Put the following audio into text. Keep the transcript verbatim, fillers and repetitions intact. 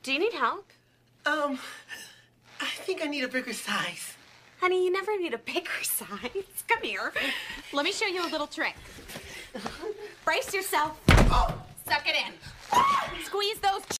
Do you need help? Um, I think I need a bigger size. Honey, you never need a bigger size. Come here. Let me show you a little trick. Brace yourself. Oh. Suck it in. Squeeze those